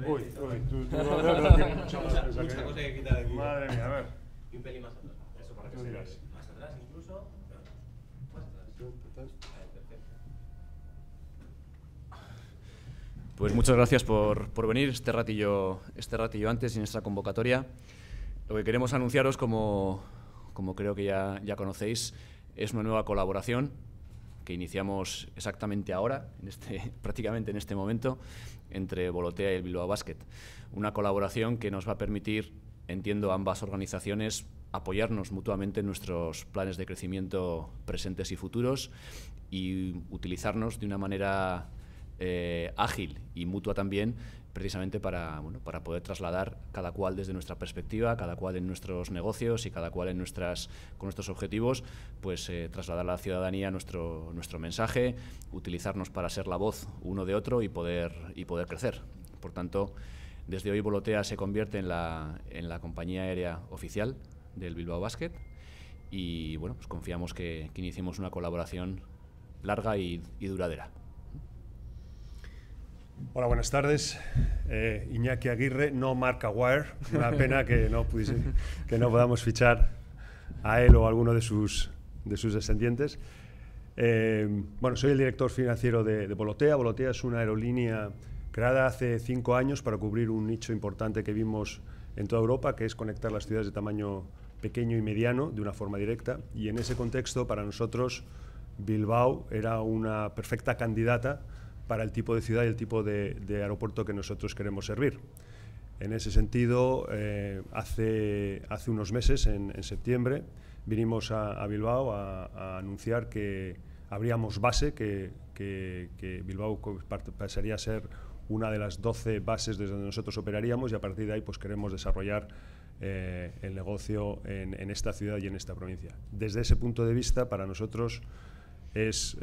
Uy, tú no tienes mucha cosa que quitar aquí. Madre mía, a ver. Y un pelín más atrás. Eso para que Tú se vea. dirás. Más atrás incluso. Más atrás. Perfecto. Pues muchas gracias por venir este ratillo antes en esta convocatoria. Lo que queremos anunciaros, como creo que ya conocéis, es una nueva colaboración que iniciamos exactamente ahora, prácticamente en este momento, entre Volotea y el Bilbao Basket. Una colaboración que nos va a permitir, entiendo, a ambas organizaciones apoyarnos mutuamente en nuestros planes de crecimiento presentes y futuros y utilizarnos de una manera ágil y mutua también, precisamente para poder trasladar cada cual desde nuestra perspectiva, cada cual en nuestros negocios y cada cual con nuestros objetivos, pues trasladar a la ciudadanía nuestro mensaje, utilizarnos para ser la voz uno de otro y poder crecer. Por tanto, desde hoy Volotea se convierte en la compañía aérea oficial del Bilbao Basket y bueno, pues confiamos que iniciemos una colaboración larga y duradera. Hola, buenas tardes. Iñaki Aguirre, no Mark Aguirre. Una pena que no podamos fichar a él o a alguno de sus descendientes. Bueno, soy el director financiero de Volotea. Volotea es una aerolínea creada hace 5 años para cubrir un nicho importante que vimos en toda Europa, que es conectar las ciudades de tamaño pequeño y mediano de una forma directa. Y en ese contexto, para nosotros, Bilbao era una perfecta candidata para el tipo de ciudad y el tipo de aeropuerto que nosotros queremos servir. En ese sentido, hace unos meses, en septiembre, vinimos a Bilbao a anunciar que abríamos base, que Bilbao pasaría a ser una de las 12 bases desde donde nosotros operaríamos, y a partir de ahí pues queremos desarrollar el negocio en esta ciudad y en esta provincia. Desde ese punto de vista, para nosotros es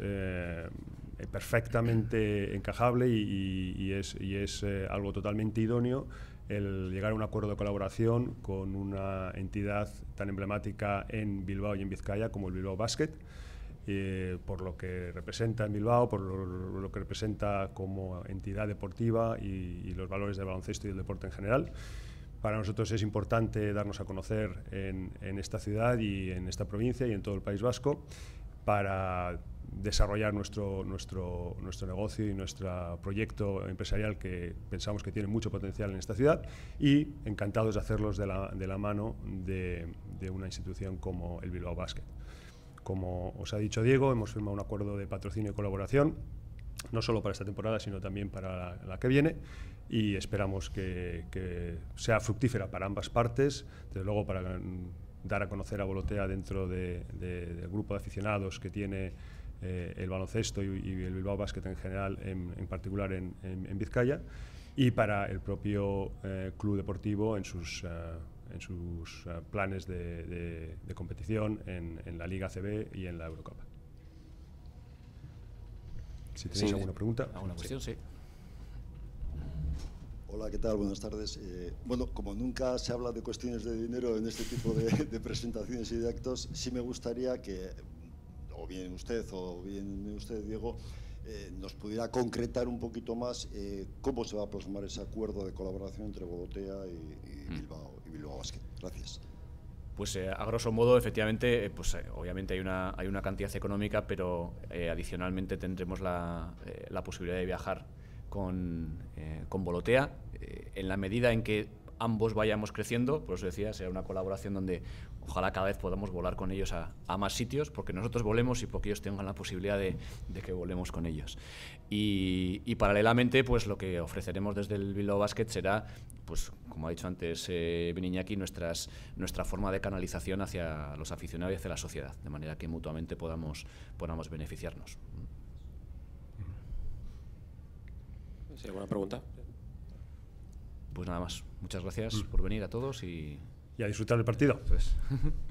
perfectamente encajable y es algo totalmente idóneo el llegar a un acuerdo de colaboración con una entidad tan emblemática en Bilbao y en Vizcaya como el Bilbao Basket, por lo que representa en Bilbao, por lo que representa como entidad deportiva y los valores del baloncesto y del deporte en general. Para nosotros es importante darnos a conocer en esta ciudad y en esta provincia y en todo el País Vasco, para desarrollar nuestro negocio y nuestro proyecto empresarial, que pensamos que tiene mucho potencial en esta ciudad, y encantados de hacerlos de la mano de una institución como el Bilbao Basket. Como os ha dicho Diego, hemos firmado un acuerdo de patrocinio y colaboración, no solo para esta temporada, sino también para la que viene, y esperamos que sea fructífera para ambas partes, desde luego para dar a conocer a Volotea dentro del grupo de aficionados que tiene el baloncesto y el Bilbao Basket en general, en particular en Vizcaya, y para el propio club deportivo en sus planes de competición en la Liga ACB y en la Eurocopa. Si tenéis alguna pregunta. ¿Alguna cuestión? Sí. Hola, ¿qué tal? Buenas tardes. Bueno, como nunca se habla de cuestiones de dinero en este tipo de presentaciones y de actos, sí me gustaría que, o bien usted, Diego, nos pudiera concretar un poquito más cómo se va a plasmar ese acuerdo de colaboración entre Volotea y Bilbao Basket. Gracias. Pues a grosso modo, efectivamente, obviamente hay una cantidad económica, pero adicionalmente tendremos la posibilidad de viajar con Volotea, en la medida en que ambos vayamos creciendo. Por eso decía, será una colaboración donde ojalá cada vez podamos volar con ellos a más sitios, porque nosotros volemos y porque ellos tengan la posibilidad de que volemos con ellos. Y paralelamente, pues lo que ofreceremos desde el Bilbao Basket será, pues como ha dicho antes Iñaki, nuestra forma de canalización hacia los aficionados y hacia la sociedad, de manera que mutuamente podamos beneficiarnos. ¿Sí, alguna pregunta? Pues nada más. Muchas gracias por venir a todos y a disfrutar del partido. Pues.